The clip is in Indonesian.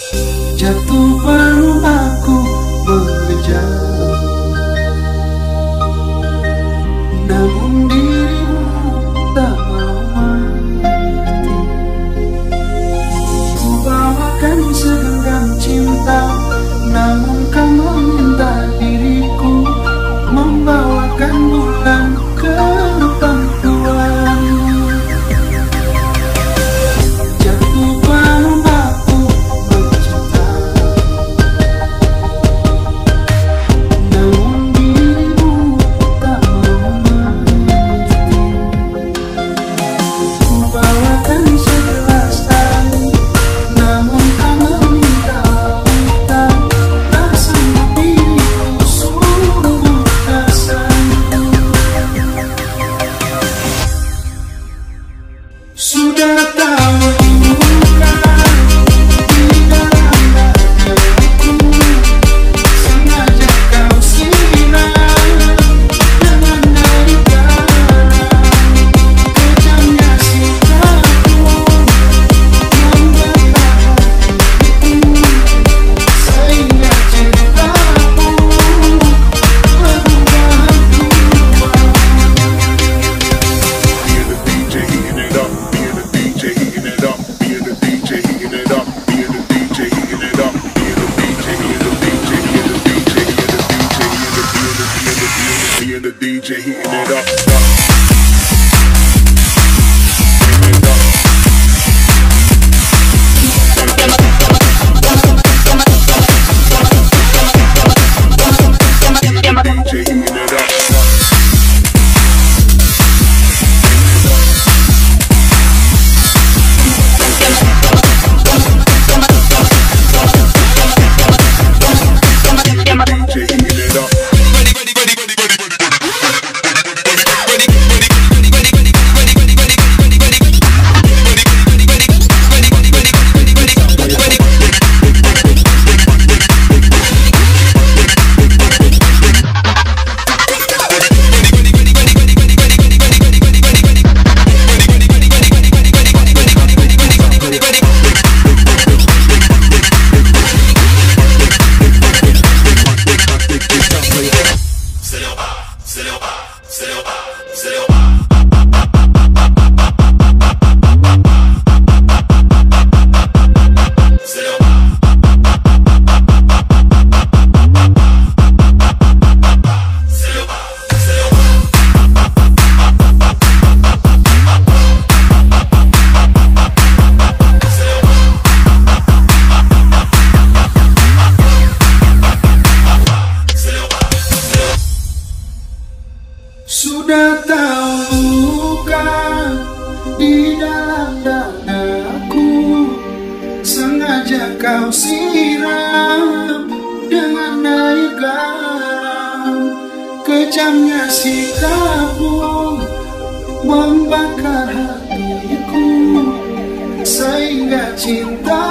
Jatuh bangun aku mengejar, namun dirimu tak mau mengerti. Ku bawakan segenggam cinta, namun kau meminta diriku membawakan bulan ke perempuan. Jatuh bangun aku mencinta, namun dirimu tak mau mengerti. Ku bawakan segelas air, namun kau meminta hutan. Rasanya diriku sungguh rasanya. Sudah tahu bukan di dalam dadaku, sengaja kau siram dengan air garam. Kejamnya sikapmu membakar hatiku, sehingga cintaku berubah dua. Being the DJ, heating it up. Sudah tahu bukan di dalam dadaku, sengaja kau siram dengan air garam. Kejamnya sikapmu membakar hatiku, sehingga cinta